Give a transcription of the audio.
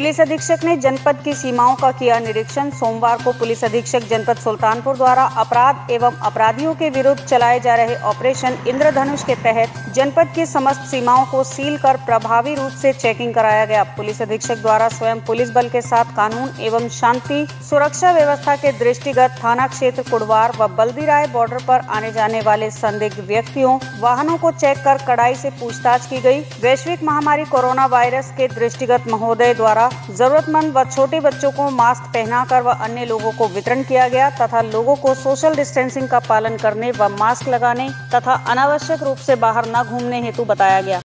Police अधीक्षक ने जनपद की सीमाओं का किया निरीक्षण। सोमवार को पुलिस अधीक्षक जनपद सुल्तानपुर द्वारा अपराध एवं अपराधियों के विरुद्ध चलाए जा रहे ऑपरेशन इंद्रधनुष के तहत जनपद की समस्त सीमाओं को सील कर प्रभावी रूप से चेकिंग कराया गया। पुलिस अधीक्षक द्वारा स्वयं पुलिस बल के साथ कानून एवं शांति सुरक्षा व्यवस्था के दृष्टिगत थाना क्षेत्र कुड़वार व बल्दीराय बॉर्डर पर आने जाने वाले संदिग्ध व्यक्तियों, वाहनों को चेक कर कड़ाई से पूछताछ की गई। वैश्विक महामारी कोरोना वायरस के दृष्टिगत महोदय द्वारा जरूरतमंद व छोटे बच्चों को मास्क पहनाकर व अन्य लोगों को वितरण किया गया तथा लोगों को सोशल डिस्टेंसिंग का पालन करने व मास्क लगाने तथा अनावश्यक रूप से बाहर न घूमने हेतु बताया गया।